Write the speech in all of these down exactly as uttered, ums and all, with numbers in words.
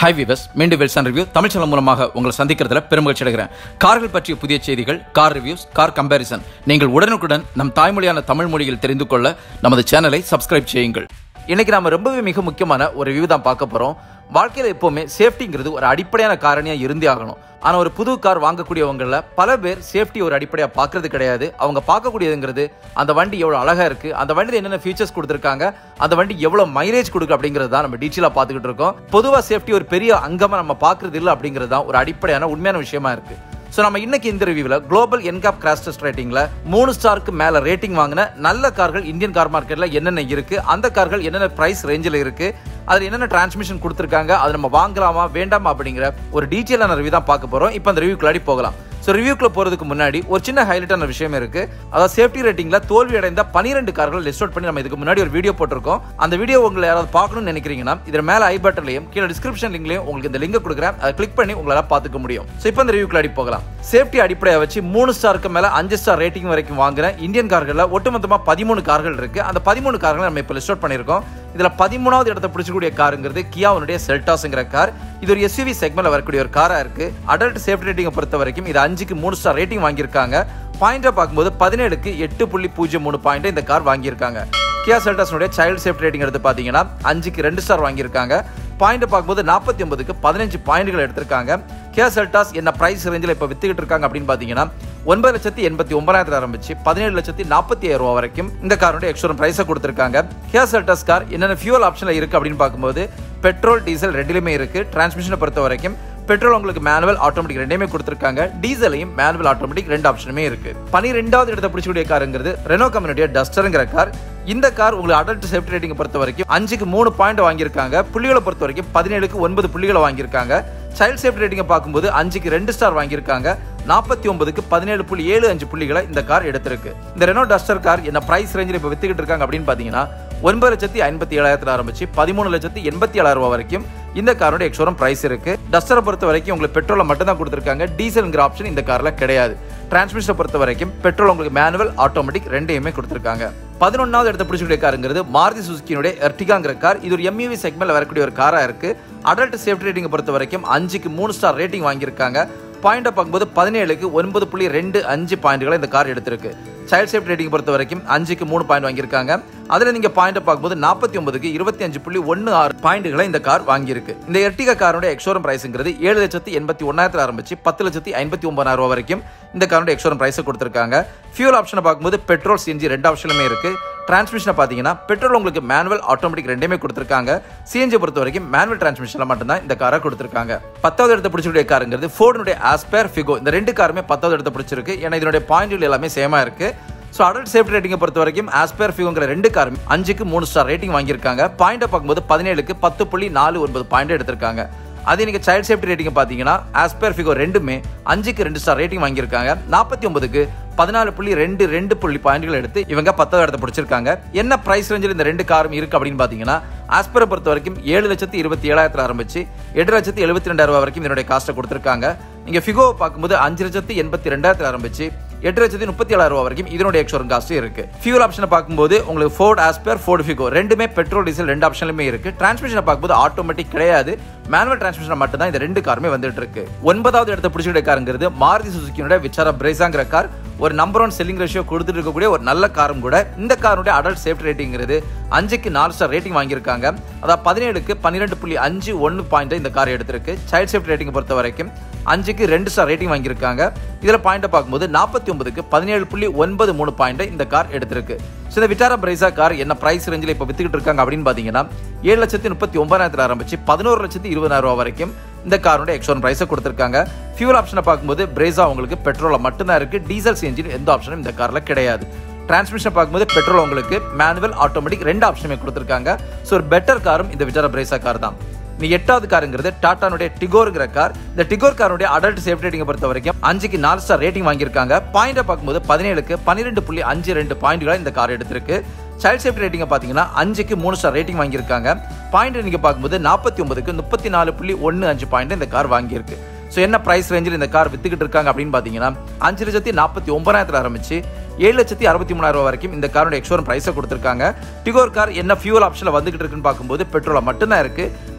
Hi viewers, மீண்டும் வெல்சன் review Tamil channel மூலமாக உங்களை சந்திக்கிறதுல பெருமகிழ்ச்சி அடைகிறேன். கார்கள் பற்றிய புதிய செய்திகள், கார் ரிவ்யூஸ், கார் கம்பேரிசன் நீங்கள் உடனுக்குடன் நம் தாய்மொழியான தமிழ் மொழியில் தெரிந்து கொள்ள நமது சேனலை சப்ஸ்கிரைப் செய்யுங்கள். இன்னைக்கு நாம ரொம்பவே மிக முக்கியமான ஒரு ரிவ்யூ தான் பார்க்க போறோம். வாழ்க்கையில் எப்பவுமே சேஃப்டிங்கிறது ஒரு அடிப்படையான காரணியா இருந்தே ஆகணும். ஆனா ஒரு புது கார் வாங்கக்கூடியவங்கள பல பேர் சேஃப்டி ஒரு அடிப்படையா பாக்குறது கிடையாது. அவங்க பார்க்கக்கூடியதுங்கிறது அந்த வண்டி எவ்வளவு அழகா இருக்கு, அந்த வண்டியில் என்னென்ன ஃபீச்சர்ஸ் கொடுத்திருக்காங்க, அந்த வண்டி எவ்வளவு மைலேஜ் கொடுக்கு அப்படிங்கிறது தான் நம்ம டீட்டெயிலா பார்த்துக்கிட்டு இருக்கோம். பொதுவா சேஃப்டி ஒரு பெரிய அங்கமா நம்ம பாக்குறது இல்லை அப்படிங்கிறது தான் ஒரு அடிப்படையான உண்மையான விஷயமா இருக்கு. ஸோ நம்ம இன்னைக்கு இந்த ரிவ்யூவில் குளோபல் என்காப் கிராஷ் டெஸ்ட் ரேட்டிங்ல மூணு ஸ்டாருக்கு மேல ரேட்டிங் வாங்கின நல்ல கார்கள் இந்தியன் கார் மார்க்கெட்ல என்னென்ன இருக்கு, அந்த கார்கள் என்னென்ன பிரைஸ் ரேஞ்சில் இருக்கு, அதில் என்னென்ன டிரான்ஸ்மிஷன் கொடுத்துருக்காங்க, அதை நம்ம வாங்கலாமா வேண்டாமா அப்படிங்கிற ஒரு டீட்டெயிலான ரிவ்யூ தான் பார்க்க போறோம். இப்போ அந்த ரிவ்யூக்குள்ளாடி போகலாம். ஸோ ரிவ்யூக்குள்ள போறதுக்கு முன்னாடி ஒரு சின்ன ஹைலைட்டான விஷயம் இருக்கு. அதாவது சேஃப்டி ரேட்டிங்ல தோல்வி அடைந்த பன்னிரெண்டு கார்கள் லிஸ்ட் அவுட் பண்ணி நம்ம இதுக்கு முன்னாடி ஒரு வீடியோ போட்டிருக்கோம். அந்த வீடியோ உங்களை யாராவது பார்க்கணும்னு நினைக்கிறீங்கன்னா இதில் மேல ஐ பட்டன்லையும் கீழே டிஸ்கிரிப்ஷன் லிங்க்லையும் உங்களுக்கு இந்த லிங்க் கொடுக்குறேன். அதை கிளிக் பண்ணி உங்களால பார்த்துக்க முடியும். ஸோ இப்போ இந்த ரிவ்யூக்குள்ளாடி போகலாம். சேஃப்டி அடிப்படையை வச்சு மூணு ஸ்டாருக்கு மேல அஞ்சு ஸ்டார் ரேட்டிங் வரைக்கும் வாங்குற இந்தியன் கார்கள்ல ஒட்டுமொத்தமா பதிமூணு கார்கள் இருக்கு. அந்த பதிமூணு கார்களை நம்ம இப்போ லிஸ்ட் அவுட் பண்ணிருக்கோம். இதுல பதிமூணாவது இடத்தை பிடிச்சக்கூடிய காருங்கிறது கியாவுடைய செல்டாஸ்ங்கிற கார். இது ஒரு எஸ்யூவி செக்மெண்ட்ல வரக்கூடிய ஒரு காரா இருக்கு. அடல்ட் சேஃப்டி ரேட்டிங்கை பொறுத்த வரைக்கும் இது அஞ்சுக்கு மூணு ஸ்டார் ரேட்டிங் வாங்கியிருக்காங்க. பாயிண்டா பார்க்கும்போது பதினேழுக்கு எட்டு புள்ளி பூஜ்ஜியம் மூணு பாயிண்ட் இந்த கார் வாங்கியிருக்காங்க. கியா செல்டாஸ்னுடைய சைல்டு சேஃப்டி ரேட்டிங் எடுத்து பாத்தீங்கன்னா அஞ்சுக்கு ரெண்டு ஸ்டார் வாங்கியிருக்காங்க. பாயிண்ட் பார்க்கும்போது நாற்பத்தி ஒன்பதுக்கு பதினஞ்சு பாயிண்ட்கள் எடுத்திருக்காங்க. கியா செல்டாஸ் என்ன பிரைஸ் ரேஞ்சில் இப்போ வித்துக்கிட்டு இருக்காங்க அப்படின்னு பாத்தீங்கன்னா ஒன்பது லட்சத்தி எண்பத்தி ஒன்பதாயிரத்துல ஆரம்பிச்சு பதினேழு லட்சத்தி நாற்பத்தி ஐயாயிரம் ரூபாய் வரைக்கும் இந்த காரோட எக்ஸ்ஷோரூம் பிரைஸை கொடுத்திருக்காங்க. கியா செல்டாஸ் கார் என்னென்ன ஃபியூல் ஆப்ஷன்ல இருக்கு அப்படின்னு பார்க்கும்போது பெட்ரோல், டீசல் ரெண்டிலுமே இருக்கு. டிரான்ஸ்மிஷனை பொறுத்த வரைக்கும் பெட்ரோல் உங்களுக்கு மேனுவல், ஆட்டோமேட்டிக் ரெண்டுமே கொடுத்திருக்காங்க. டீசலையும் மேனுவல், ஆட்டோமேட்டிக் ரெண்டு ஆப்ஷனுமே இருக்கு. பன்னிரெண்டாவது இடத்தை பிடிச்சக்கூடிய காருங்கிறது ரெனோ கம்பெனியுடைய டஸ்டர்ங்கிற கார். இந்த கார் உங்களுக்கு அடல்ட் சேஃப்டி ரேட்டிங் பொறுத்த வரைக்கும் அஞ்சுக்கு மூணு பாயிண்ட் வாங்கியிருக்காங்க. புள்ளிகளை பொறுத்த வரைக்கும் பதினேழுக்கு ஒன்பது புள்ளிகளை வாங்கியிருக்காங்க. சைல்ட் சேஃப்டி ரேட்டிங்கை பார்க்கும்போது அஞ்சுக்கு ரெண்டு ஸ்டார் வாங்கியிருக்காங்க. நாற்பத்தி ஒன்பதுக்கு பதினேழு புள்ளி ஏழு அஞ்சு புள்ளிகளை இந்த கார் எடுத்திருக்கு. இந்த ரெனோ டஸ்டர் கார் என்ன பிரைஸ் ரேஞ்சில் இப்போ வித்துக்கிட்டு இருக்காங்க அப்படின்னு பாத்தீங்கன்னா ஒன்பது லட்சத்தி ஐம்பத்தி ஏழாயிரத்துல ஆரம்பிச்சு பதிமூணு லட்சத்தி எண்பத்தி ஏழாயிரம் ரூபாய் வரைக்கும் இந்த காரோட எக்ஸ்ஷோரூம் பிரைஸ் இருக்கு. டஸ்டரை பொறுத்த வரைக்கும் உங்களுக்கு பெட்ரோல மட்டும் தான் கொடுத்திருக்காங்க. டீசல்ங்கிற ஆப்ஷன் இந்த கார்ல கிடையாது. டிரான்ஸ்மிஷனை பொறுத்த வரைக்கும் பெட்ரோல் உங்களுக்கு மேனுவல், ஆட்டோமேட்டிக் ரெண்டையுமே கொடுத்திருக்காங்க. பதினொன்னாவது இடத்தை பிடிச்சக்கூடிய காருங்கிறது மாருதி சுசுகியினுடைய எர்டிகாங்கிற கார். இது ஒரு எம்யூவி செக்மெண்ட்ல வரக்கூடிய ஒரு காரா இருக்கு. அடல்ட் சேஃப்டி ரேட்டிங் பொறுத்த வரைக்கும் அஞ்சுக்கு மூணு ஸ்டார் ரேட்டிங் வாங்கியிருக்காங்க. பாயிண்ட் பார்க்கும்போது பதினேழுக்கு ஒன்பது புள்ளி ரெண்டு அஞ்சு பாயிண்ட்களை இந்த கார் எடுத்திருக்கு. சைல்ட் சேஃப்டி ரேட்டிங் பொறுத்த வரைக்கும் அஞ்சுக்கு மூணு பாயிண்ட் வாங்கியிருக்காங்க. அதுல நீங்க பாயிண்ட் பார்க்கும்போது நாற்பத்தி ஒன்பதுக்கு இருபத்தி அஞ்சு புள்ளி ஒன்னு ஆறு பாயிண்ட்களை இந்த கார் வாங்கியிருக்கு. இந்த எர்டிகா காரோட எக்ஸ்ஷோரூம் பிரைஸ்ங்கிறது ஏழு லட்சத்தி எண்பத்தி ஒன்னாயிரத்துல ஆரம்பிச்சு பத்து லட்சத்தி ஐம்பத்தி ஒன்பதாயிரம் ரூபாய் வரைக்கும் இந்த காரோட எக்ஸ்ஷோரூம் பிரைஸ் கொடுத்திருக்காங்க. ஃபியூல் ஆப்ஷனை பார்க்கும்போது பெட்ரோல், சிஎன்ஜி ரெண்டு ஆப்ஷனுமே இருக்கு. டிரான்ஸ்மிஷனை பாத்தீங்கன்னா பெட்ரோல் உங்களுக்கு மேனுவல், ஆட்டோமேட்டிக் ரெண்டுமே கொடுத்திருக்காங்க. சிஎன்ஜி பொறுத்த வரைக்கும் மேனுவல் டிரான்ஸ்மிஷன்ல மட்டும்தான் இந்த காரை கொடுத்திருக்காங்க. பத்தாவது இடத்தை பிடிச்சக்கூடிய காருங்கிறது ஃபோர்டுடைய ஆஸ்பேர் ஃபிகோ. இந்த ரெண்டு காருமே பத்தாவது இடத்தை பிடிச்சிருக்கு. ஏன்னா இதனுடைய பாயிண்ட்கள் எல்லாமே சேமா இருக்கு. ஸோ அடல்ட் சேஃப்டி ரேட்டிங்கை பொறுத்த வரைக்கும் ஆஸ்பேர் ஃபிகோங்கிற ரெண்டு காரும் அஞ்சுக்கு மூணு ஸ்டார் ரேட்டிங் வாங்கியிருக்காங்க. பாயிண்டை பார்க்கும்போது பதினேழுக்கு பத்து புள்ளி நாலு ஒன்பது பாயிண்ட் எடுத்திருக்காங்க. அதே நீங்க சைல்ட் சேஃப்டி ரேட்டிங் பாத்தீங்கன்னா ஆஸ்பேர் ஃபிகோ ரெண்டுமே அஞ்சுக்கு ரெண்டு ஸ்டார் ரேட்டிங் வாங்கியிருக்காங்க. நாற்பத்தி ஒன்பதுக்கு பதினாலு புள்ளி ரெண்டு ரெண்டு புள்ளி பாயிண்ட்கள் எடுத்து இவங்க பத்தாவது இடத்தை பிடிச்சிருக்காங்க. என்ன பிரைஸ் ரேஞ்சில் இந்த ரெண்டு காரும் இருக்கு அப்படின்னு பாத்தீங்கன்னா ஆஸ்பரை பொறுத்த வரைக்கும் ஏழு லட்சத்தி இருபத்தி ஏழாயிரத்துல ஆரம்பிச்சு எட்டு லட்சத்தி எழுபத்தி ரெண்டாயிரம் ரூபாய் வரைக்கும் இதனுடைய காஸ்ட்டை கொடுத்திருக்காங்க. நீங்க ஃபிகோவை பார்க்கும்போது அஞ்சு லட்சத்தி எண்பத்தி ரெண்டாயிரத்துல ஆரம்பிச்சு எட்டு லட்சத்தி முப்பத்தி ஏழாயிரம் ரூபாய் வரைக்கும் இதனுடைய எக்ஸ்ஷோரூம் காஸ்ட் இருக்கு. ஃபியூல் ஆப்ஷனை பார்க்கும்போது உங்களுக்கு ஃபோர்ட் ஆஸ்பேர், ஃபோர்ட் ஃபிகோ ரெண்டுமே பெட்ரோல், டீசல் ரெண்டு ஆப்ஷன்லுமே இருக்கு. டிரான்ஸ்மிஷனை பார்க்கும்போது ஆட்டோமேட்டிக் கிடையாது, மேனுவல் டிரான்ஸ்மிஷன் மட்டும் தான் இந்த ரெண்டு காருமே வந்துட்டு இருக்கு. ஒன்பதாவது இடத்தை பிடிச்சிக்கிட்ட காருங்கிறது மாருதி சுசுகியினுடைய விச்சாரா பிரெஸாங்கிற கார். ஒரு நம்பர் ஒன் செல்லிங் ரேஷியோ கொடுத்துட்டு இருக்கக்கூடிய ஒரு நல்ல காரும் கூட. இந்த காருடைய அடல்ட் சேஃப்டி ரேட்டிங்கிறது அஞ்சுக்கு நாலு ஸ்டார் ரேட்டிங் வாங்கியிருக்காங்க. அதாவது பதினேழுக்கு பன்னிரெண்டு புள்ளி அஞ்சு ஒன்னு பாயிண்ட் இந்த கார் எடுத்திருக்கு. சைல்ட் சேஃப்டி ரேட்டிங் பொறுத்த வரைக்கும் அஞ்சுக்கு ரெண்டு ஸ்டார் ரேட்டிங் வாங்கியிருக்காங்க. இதுல பாயிண்ட் பார்க்கும்போது நாற்பத்தி ஒன்பதுக்கு பதினேழு புள்ளி ஒன்பது மூணு பாயிண்ட் இந்த கார் எடுத்திருக்கு. இந்த விட்டாரா பிரைஸா கார் என்ன பிரைஸ் ரேஞ்சில் இப்போ வித்துக்கிட்டு இருக்காங்க அப்படின்னு பாத்தீங்கன்னா ஏழு லட்சத்தி முப்பத்தி ஒன்பதாயிரத்துல ஆரம்பிச்சு பதினோரு லட்சத்தி இருபதாயிரம் ரூபாய் வரைக்கும் இந்த காரோட எக்ஸ்ஷோரூம் பிரைஸை கொடுத்திருக்காங்க. ஃபியூல் ஆப்ஷனை பார்க்கும்போது பிரேசா உங்களுக்கு பெட்ரோல மட்டும்தான் இருக்கு. டீசல், சிஎன்ஜி எந்த ஆப்ஷனும் இந்த கார்ல கிடையாது. டிரான்ஸ்மிஷன் பார்க்கும்போது பெட்ரோல் உங்களுக்கு மேனுவல், ஆட்டோமேட்டிக் ரெண்டு ஆப்ஷனுமே கொடுத்திருக்காங்க. ஸோ ஒரு பெட்டர் காரும் இந்த விட்டாரா பிரைஸா கார் தான். நீ எட்டாவது காருங்கிறது டாட்டானுடைய டிகோர்ங்கிற கார். இந்த டிகோர் காரோட அடல்ட் சேஃப்டி ரேட்டிங்கை பொறுத்த வரைக்கும் அஞ்சுக்கு நாலு ஸ்டார் ரேட்டிங் வாங்கியிருக்காங்க. பாயிண்டை பார்க்கும்போது பதினேழுக்கு பன்னிரெண்டு புள்ளி அஞ்சு ரெண்டு பாயிண்ட்களை இந்த கார் எடுத்திருக்கு. சைல்ட் சேஃப்டி ரேட்டிங்கை பார்த்தீங்கன்னா அஞ்சுக்கு மூணு ஸ்டார் ரேட்டிங் வாங்கியிருக்காங்க. பாயிண்ட் நீங்க பார்க்கும்போது நாற்பத்தி ஒன்பதுக்கு முப்பத்தி நாலு புள்ளி ஒன்னு அஞ்சு பாயிண்ட் இந்த கார் வாங்கியிருக்கு. ஸோ என்ன பிரைஸ் ரேஞ்சில் இந்த கார் வித்துக்கிட்டு இருக்காங்க அப்படின்னு பார்த்தீங்கன்னா அஞ்சு லட்சத்தி நாற்பத்தி ஒன்பதாயிரத்துல ஆரம்பிச்சு ஏழு லட்சத்தி அறுபத்தி மூணாயிரம் ரூபாய் வரைக்கும் இந்த காரோட எக்ஸ்ஷோரூம் பிரைஸை கொடுத்திருக்காங்க. டிகோர் கார் என்ன ஃபியூல் ஆப்ஷன்ல வந்துகிட்டு இருக்குன்னு பார்க்கும்போது பெட்ரோல மட்டும்தான் இருக்கு.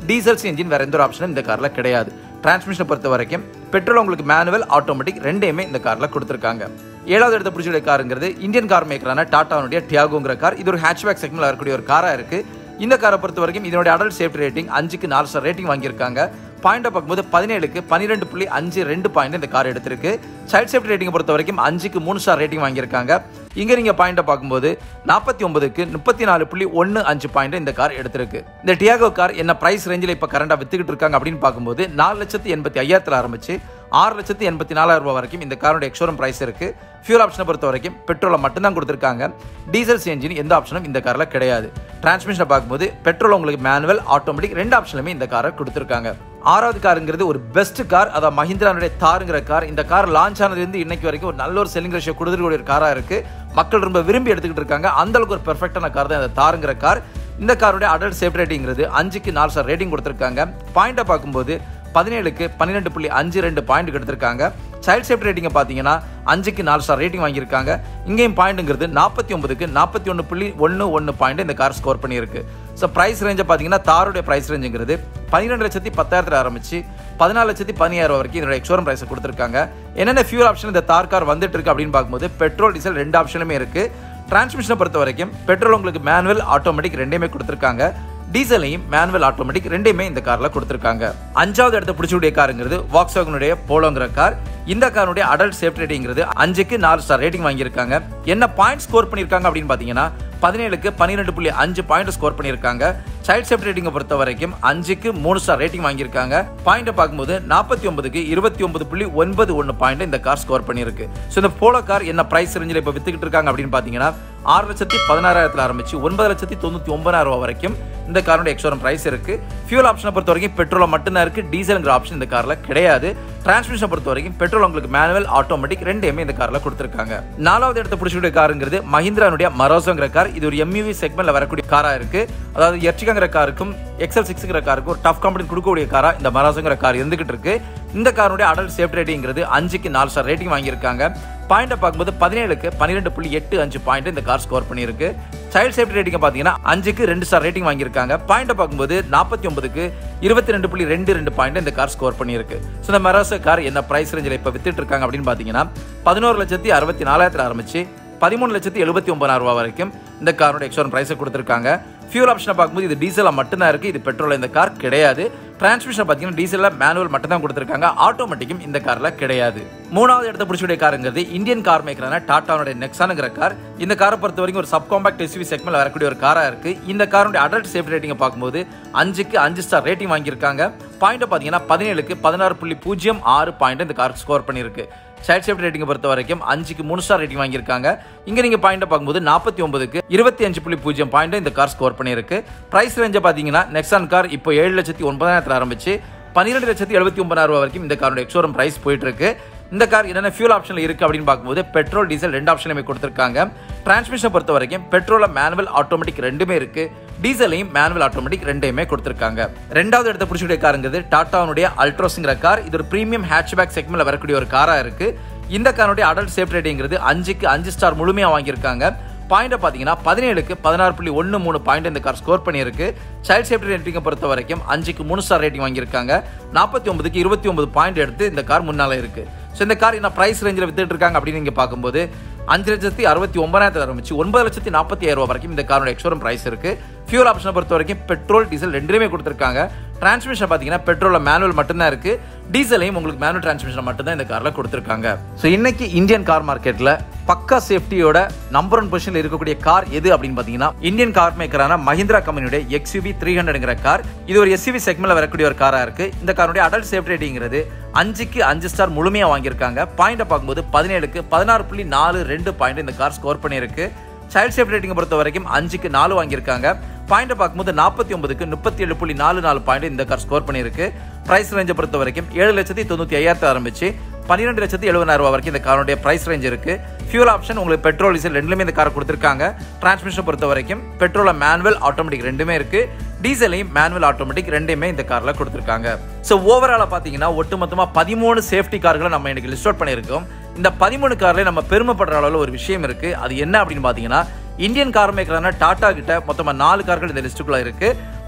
டீசல் என்ஜின் வேற எந்த ஒரு ஆப்ஷனும் இந்த கார்ல கிடையாது. டிரான்ஸ்மிஷனை பொறுத்த வரைக்கும் பெட்ரோல் உங்களுக்கு மேனுவல் ஆட்டோமேட்டிக் ரெண்டையுமே இந்த கார்ல கொடுத்துருக்காங்க. ஏழாவது இடத்த பிடிச்ச காருங்கிறது இந்தியன் கார் மேக்கரான டாடாவுடைய டியாகோங்கிற கார். இது ஒரு ஹேட்ச்பேக் செக்மெண்ட்ல வரக்கூடிய ஒரு காரா இருக்கு. இந்த காரை பொறுத்த வரைக்கும் இதனுடைய அடல்ட் சேஃப்டி ரேட்டிங் அஞ்சுக்கு நாலு ஸ்டார் ரேட்டிங் வாங்கியிருக்காங்க. பாயிண்ட் பார்க்கும்போது பதினேழுக்கு பன்னிரெண்டு புள்ளி அஞ்சு ரெண்டு பாயிண்ட் இந்த கார் எடுத்திருக்கு. சைல்ட் சேஃப்டி ரேட்டிங் பொறுத்த வரைக்கும் அஞ்சுக்கு மூணு ஸ்டார் ரேட்டிங் வாங்கியிருக்காங்க. இங்க நீங்க பாயிண்ட் பார்க்கும்போது நாற்பத்தி ஒன்பதுக்கு முப்பத்தி நாலு புள்ளி ஒன்னு அஞ்சு பாயிண்ட் இந்த கார் எடுத்திருக்கு. இந்த டியாகோ கார் என்ன பிரைஸ் ரேஞ்சில் இப்ப கரண்டா வித்துக்கிட்டு இருக்காங்க அப்படின்னு பார்க்கும்போது நாலு லட்சத்தி எண்பத்தி ஐயாயிரத்துல ஆரம்பிச்சு ஆறு லட்சத்தி எண்பத்தி நாலாயிரம் ரூபாய் வரைக்கும் இந்த காரோட எக்ஸோரூம் பிரைஸ் இருக்கு. ஃபியூல் ஆப்ஷனை பொறுத்த வரைக்கும் பெட்ரோலை மட்டும்தான் கொடுத்துருக்காங்க. டீசல் என்ஜின் எந்த ஆப்ஷனும் இந்த கார்ல கிடையாது. டிரான்ஸ்மிஷனை பார்க்கும்போது பெட்ரோல் உங்களுக்கு மேனுவல் ஆட்டோமேட்டிக் ரெண்டு ஆப்ஷனுமே இந்த காரை கொடுத்துருக்காங்க. ஆறாவது காருங்கிறது ஒரு பெஸ்ட் கார், அதாவது மஹிந்திரானுடைய தாருங்கிற கார். இந்த கார் லான்ச் ஆனதுலேருந்து இன்னைக்கு வரைக்கும் ஒரு நல்ல ஒரு செல்லிங் ரேஷியோ கொடுத்துக்கூடிய ஒரு காரா இருக்கு. மக்கள் ரொம்ப விரும்பி எடுத்துக்கிட்டு இருக்காங்க. அந்த அளவுக்கு ஒரு பெர்ஃபெக்டான கார் தான் இந்த தாருங்கிற கார். இந்த காரோட அடல்ட் சேஃப்டி ரேட்டிங்கிறது அஞ்சுக்கு நாலு ஸ்டார் ரேட்டிங் கொடுத்துருக்காங்க. பாயிண்டை பார்க்கும்போது பதினேழுக்கு பன்னிரெண்டு புள்ளி அஞ்சு ரெண்டு பாயிண்ட் எடுத்திருக்காங்க. சைல்ட் சேஃப்டி ரேட்டிங் பார்த்தீங்கன்னா அஞ்சுக்கு நாலு ஸ்டார் ரேட்டிங் வாங்கியிருக்காங்க. இங்கேயும் பாயிண்ட்ங்கிறது நாற்பத்தி ஒன்பதுக்கு நாற்பத்தி ஒன்று புள்ளி ஒன்று ஒன்று பாயிண்ட் இந்த கார் ஸ்கோர் பண்ணியிருக்கு. ஸோ பிரைஸ் ரேஞ்சை பார்த்தீங்கன்னா தாருடைய பிரைஸ் ரேஞ்சுங்கிறது பன்னிரெண்டு லட்சத்தி பத்தாயிரத்தில் ஆரம்பிச்சு பதினாலு லட்சத்தி பதினாயிரம் வரைக்கும் இதோட எக்ஸோரூம் பிரைஸை கொடுத்துருக்காங்க. என்னென்ன ஃபியூல் ஆப்ஷன் இந்த தார் கார் வந்துட்டு இருக்கு அப்படின்னு பார்க்கும்போது பெட்ரோல் டீசல் ரெண்டு ஆப்ஷனுமே இருக்கு. டிரான்ஸ்மிஷனை பொறுத்த வரைக்கும் பெட்ரோல் உங்களுக்கு மேனுவல் ஆட்டோமேட்டிக் ரெண்டையுமே கொடுத்துருக்காங்க. டீசலையும் மேனுவல் ஆட்டோமேட்டிக் ரெண்டையுமே இந்த கார்ல கொடுத்துருக்காங்க. அஞ்சாவது இடத்த பிடிச்சக்கூடிய காருங்கிறது வாக்ஸ்வாகனுடைய போலோங்கிற கார். இந்த காருடைய அடல்ட் சேஃப்டி ரேட்டிங்கிறது அஞ்சுக்கு நாலு ஸ்டார் ரேட்டிங் வாங்கியிருக்காங்க. என்ன பாயிண்ட் ஸ்கோர் பண்ணியிருக்காங்க அப்படின்னு பார்த்தீங்கன்னா பதினேழுக்கு பன்னிரெண்டு புள்ளி அஞ்சு பாயிண்ட் ஸ்கோர் பண்ணியிருக்காங்க. சைல்ட் சேஃப்டி ரேட்டிங்கை பொறுத்த வரைக்கும் அஞ்சுக்கு மூணு ஸ்டார் ரேட்டிங் வாங்கியிருக்காங்க. பாயிண்ட் பார்க்கும்போது நாற்பத்தி ஒன்பதுக்கு இருபத்தி ஒன்பது புள்ளி ஒன்பது ஒன்று பாயிண்ட் இந்த கார் ஸ்கோர் பண்ணியிருக்கு. ஸோ இந்த போலோ கார் என்ன பிரைஸ் ரேஞ்சில் இப்போ வித்துக்கிட்டு இருக்காங்க அப்படின்னு பார்த்தீங்கன்னா ஆறு லட்சத்தி பதினாறாயிரத்தில் ஆரம்பிச்சு ஒன்பது லட்சத்தி தொண்ணூத்தி ஒன்பதாயிரம் ரூபாய் வரைக்கும் இந்த காரோட எக்ஸோரூம் பிரைஸ் இருக்கு. ஃபியூல் ஆப்ஷனை பொறுத்த வரைக்கும் பெட்ரோல் மட்டும்தான் இருக்கு. டீசல்ங்கிற ஆப்ஷன் இந்த கார்ல கிடையாது. டிரான்ஸ்மிஷனை பொறுத்த வரைக்கும் பெட்ரோல் உங்களுக்கு மேனுவல் ஆட்டோமேட்டிக் ரெண்டையுமே இந்த கார்ல கொடுத்துருக்காங்க. நாலாவது இடத்த பிடிச்சக்கூடிய காருங்கிறது மஹிந்திரானுடைய மரோசோங்கிற கார். இது ஒரு எம்யூவி செக்மெண்ட்ல வரக்கூடிய காரா இருக்கு. அதாவது எர்டிகாங்கிற காருக்கும் எக்ஸல் சிக்ஸ்ங்கிற காருக்கும் ஒரு டஃப் காம்படிஷன் கொடுக்கக்கூடிய காரா இந்த மரோசோங்கிற கார் இருந்துகிட்டு இருக்கு. இந்த காரோட அடல்ட் சேஃப்டி ரேட்டிங்கிறது அஞ்சுக்கு நாலு ஸ்டார் ரேட்டிங் வாங்கியிருக்காங்க. பாயிண்ட் பார்க்கும்போது பதினேழுக்கு பன்னிரெண்டு புள்ளி எட்டு அஞ்சு பாயிண்ட் இந்த கார் ஸ்கோர் பண்ணியிருக்கு. சைல்ட் சேஃப்டி ரேட்டிங் பார்த்தீங்கன்னா அஞ்சுக்கு ரெண்டு ஸ்டார் ரேட்டிங் வாங்கியிருக்காங்க. பாயிண்ட் பார்க்கும்போது நாற்பத்தி ஒன்பதுக்கு இருபத்தி ரெண்டு புள்ளி ரெண்டு ரெண்டு பாயிண்ட் இந்த கார் ஸ்கோர் பண்ணியிருக்கு. ஸோ இந்த மரோசோ கார் என்ன பிரைஸ் ரேஞ்சில் இப்போ வித்துட்டு இருக்காங்க அப்படின்னு பார்த்தீங்கன்னா பதினோரு லட்சத்தி அறுபத்தி நாலாயிரத்தில் ஆரம்பிச்சு பதிமூணு லட்சத்தி எழுபத்தி ஒன்பதாயிரம் ரூபாய் வரைக்கும் இந்த காரோட எக்ஸோரூம் பிரைஸை கொடுத்துருக்காங்க. ஃபியூல் ஆப்ஷனை பார்க்கும்போது இது டீசலாக மட்டும்தான் இருக்கு. இது பெட்ரோல் இந்த கார் கிடையாது. டிரான்ஸ்மிஷன் பார்த்தீங்கன்னா டீசலில் மேனுவல் மட்டும் தான் கொடுத்துருக்காங்க. ஆட்டோமேட்டிக்கும் இந்த கார்ல கிடையாது. மூணாவது இடத்த பிடிச்சக்கூடிய காருங்கிறது இந்தியன் கார் மேக்கரான டாடாவுடைய நெக்ஸானுங்கிற கார். இந்த காரை பொறுத்த வரைக்கும் ஒரு சப் காம்பாக்ட் எஸ்யூவி செக்மெண்ட்ல வரக்கூடிய ஒரு காரா இருக்கு. இந்த காரோட அடல்ட் சேஃப்டி ரேட்டிங்கை பார்க்கும்போது அஞ்சுக்கு அஞ்சு ஸ்டார் ரேட்டிங் வாங்கியிருக்காங்க. பாயிண்ட் பார்த்தீங்கன்னா பதினேழுக்கு பதினாறு புள்ளி பூஜ்ஜியம் ஆறு பாயிண்ட் இந்த கார் ஸ்கோர் பண்ணியிருக்கு. சைல்ட் சேஃப்டி ரேட்டிங்கை பொறுத்த வரைக்கும் அஞ்சுக்கு மூணு ஸ்டார் ரேட்டிங் வாங்கியிருக்காங்க. இங்க நீங்க பாயிண்ட் பார்க்கும்போது நாற்பத்தி ஒன்பதுக்கு இருபத்தி அஞ்சு புள்ளி பூஜ்ஜியம் பாயிண்ட் இந்த கார் ஸ்கோர் பண்ணியிருக்கு. பிரைஸ் ரேஞ்சை பார்த்தீங்கன்னா நெக்ஸான் கார் இப்போ ஏழு லட்சத்தி ஒன்பதாயிரத்தில் ஆரம்பிச்சு பன்னிரெண்டு லட்சத்தி எழுபத்தி ஒன்பதாயிரம் ரூபாய் வரைக்கும் இந்த காரோட எக்ஸோரூம் பிரைஸ் போயிட்டு இருக்கு. இந்த கார் என்னென்ன ஃபியூல் ஆப்ஷன்ல இருக்கு அப்படின்னு பார்க்கும்போது பெட்ரோல் டீசல் ரெண்டு ஆப்ஷனுமே கொடுத்துருக்காங்க. டிரான்ஸ்மிஷனை பொறுத்த வரைக்கும் பெட்ரோல மேனுவல் ஆட்டோமேட்டிக் ரெண்டுமே இருக்கு. டீசலையும் மேனுவல் ஆட்டோமேட்டிக் ரெண்டையுமே கொடுத்துருக்காங்க. ரெண்டாவது இடத்த பிடிச்சக்கூடிய காருங்கிறது டாடாவுடைய அல்ட்ரோஸ்ங்கிற கார். இது ஒரு பிரீமியம் ஹேட்ச்பேக் செக்மெண்ட்ல வரக்கூடிய ஒரு காரா இருக்கு. இந்த காரோட அடல்ட் சேஃப்டி ரேட்டிங்கிறது அஞ்சுக்கு அஞ்சு ஸ்டார் முழுமையா வாங்கியிருக்காங்க. பாயிண்ட் பார்த்தீங்கன்னா பதினேழுக்கு பதினாறு புள்ளி ஒன்று மூணு பாயிண்ட் இந்த கார் ஸ்கோர் பண்ணியிருக்கு. சைல்ட் சேஃப்டி ரேட்டிங்கை பொறுத்த வரைக்கும் அஞ்சுக்கு மூணு ஸ்டார் ரேட்டிங் வாங்கியிருக்காங்க. நாற்பத்தி ஒன்பதுக்கு இருபத்தி ஒன்பது பாயிண்ட் எடுத்து இந்த கார் முன்னால இருக்கு. ஸோ இந்த கார் என்ன பிரைஸ் ரேஞ்சில் வித்துட்டு இருக்காங்க அப்படின்னு நீங்க பார்க்கும்போது அஞ்சு லட்சத்தி அறுபத்தி ஒன்பதாயிரத்தில் ஆரம்பிச்சு ஒன்பது லட்சத்தி நாற்பத்தி ஆயிரம் ரூபாய் வரைக்கும் இந்த காரோட எக்ஸோரூம் பிரைஸ் இருக்கு. ஃபியூல் ஆப்ஷனை பொறுத்த வரைக்கும் பெட்ரோல் டீசல் ரெண்டுமே கொடுத்துருக்காங்க. டிரான்ஸ்மிஷன் பார்த்தீங்கன்னா பெட்ரோல மேனுவல் மட்டும்தான் இருக்கு. டீசலையும் உங்களுக்கு மேனுவல் டிரான்ஸ்மிஷன் மட்டும்தான் இந்த கார்ல கொடுத்துருக்காங்க. ஸோ இன்னைக்கு இந்தியன் கார் மார்க்கெட்ல பக்கா சேஃப்டியோட நம்பர் ஒன் பொசிஷன்ல இருக்கக்கூடிய கார் எது அப்படின்னு பார்த்தீங்கன்னா இந்தியன் கார் மேக்கரான மஹிந்திரா கம்பெனியோட எக்ஸ்யூவி த்ரீ ஹண்ட்ரட்ங்கிற கார். இது ஒரு எஸ்யூவி செக்மெண்ட்ல வரக்கூடிய ஒரு காரா இருக்கு. இந்த காரோட அடல்ட் சேஃப்டி ரேட்டிங்கிறது அஞ்சுக்கு அஞ்சு ஸ்டார் முழுமையா வாங்கியிருக்காங்க. பாயிண்ட் பார்க்கும்போது பதினேழுக்கு பதினாறு புள்ளி நாலு ரெண்டு பாயிண்ட் இந்த கார் ஸ்கோர் பண்ணியிருக்கு. சைல்ட் சேஃப்டி ரேட்டிங்கை பொறுத்த வரைக்கும் அஞ்சுக்கு நாலு வாங்கியிருக்காங்க. பாயிண்ட் பார்க்கும்போது நாற்பத்தி ஒன்பதுக்கு முப்பத்தி ஏழு புள்ளி நாலு நாலு பாயிண்ட் இந்த கார் ஸ்கோர் பண்ணியிருக்கு. பிரைஸ் ரேஞ்சை பொறுத்த வரைக்கும் ஏழு லட்சத்தி தொண்ணூத்தி ஐயாயிரத்தை ஆரம்பிச்சு பன்னிரெண்டு லட்சத்தி எழுபதாயிரம் ரூபாய் வரைக்கும் இந்த காரோடைய பிரைஸ் ரேஞ்ச் இருக்கு. ஃபியூல் ஆப்ஷன் உங்களுக்கு பெட்ரோல் டீசல் ரெண்டுமே இந்த கார் கொடுத்துருக்காங்க. டிரான்ஸ்மிஷன் பொறுத்த வரைக்கும் பெட்ரோல மேனுவல் ஆட்டோமேட்டிக் ரெண்டுமே இருக்கு. டீசலையும் மேனுவல் ஆட்டோமேட்டிக் ரெண்டுமே இந்த கார்ல கொடுத்துருக்காங்க. ஸோ ஓவராலா பாத்தீங்கன்னா ஒட்டுமொத்தமா பதிமூணு சேஃப்டி கார்களை நம்ம இன்னைக்கு லிஸ்ட் அவுட் பண்ணியிருக்கோம். இந்த பதிமூணு கார்ல நம்ம பெருமைப்படுற அளவில் ஒரு விஷயம் இருக்கு. அது என்ன அப்படின்னு பாத்தீங்கன்னா இந்தியன் கார் மேக்கரான டாடா கிட்ட மொத்தமா நாலு கார்கள் இந்த லிஸ்டுக்குள்ள இருக்கு.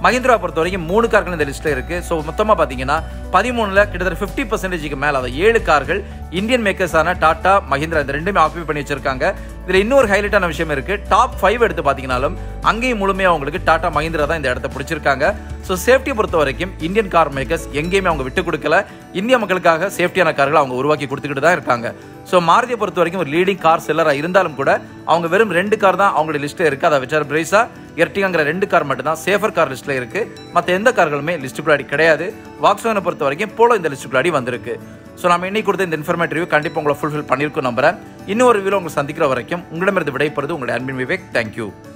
மஹிந்திரா பொறுத்த வரைக்கும் மூணு கார்கள் இந்த லிஸ்ட்ல இருக்கு. ஸோ மொத்தமாக பார்த்தீங்கன்னா பதிமூணுல கிட்டத்தட்ட ஃபிஃப்டி பர்சன்டேஜுக்கு மேலே அதை ஏழு கார்கள் இந்தியன் மேக்கர்ஸான டாடா மஹிந்திரா இந்த ரெண்டுமே ஆக்குபை பண்ணி வச்சிருக்காங்க. இதில் இன்னொரு ஹைலைட்டான விஷயம் இருக்கு. டாப் ஃபைவ் எடுத்து பார்த்தீங்கன்னாலும் அங்கேயும் முழுமையாக அவங்களுக்கு டாடா மஹிந்திரா தான் இந்த இடத்த பிடிச்சிருக்காங்க. ஸோ சேஃப்டியை பொறுத்த வரைக்கும் இந்தியன் கார் மேக்கர்ஸ் எங்கேயுமே அவங்க விட்டு கொடுக்கல. இந்திய மக்களுக்காக சேஃப்டியான கார்களை அவங்க உருவாக்கி கொடுத்துக்கிட்டு தான் இருக்காங்க. ஸோ மாருதியை பொறுத்த வரைக்கும் ஒரு லீடிங் கார் செல்லராக இருந்தாலும் கூட அவங்க வெறும் ரெண்டு கார் தான் அவங்களுடைய லிஸ்ட்டில் இருக்குது. அதை வச்சார் பிரைஸா எர்டிகாங்கிற ரெண்டு கார் மட்டும் தான் சேஃபர் கார் லிஸ்ட்டில் இருக்குது. மற்ற எந்த கார்களுமே லிஸ்ட்டுக்குள்ளாடி கிடையாது. வாக்ஸ்வேகனை பொறுத்த வரைக்கும் போலோ இந்த லிஸ்ட்டுக்குள்ளாடி வந்திருக்கு. ஸோ நம்ம இன்னைக்கு கொடுத்த இந்த இன்ஃபர்மேட்டிவ் ரிவ்யூ கண்டிப்பாக உங்களை ஃபுல்ஃபில் பண்ணியிருக்கோம் நம்புறேன். இன்னொரு ரிவ்யூவில் உங்களை சந்திக்கிற வரைக்கும் உங்களிடமிருந்து விடைபெறுவது உங்களுடைய அன்பின் விவேக். தேங்க்யூ.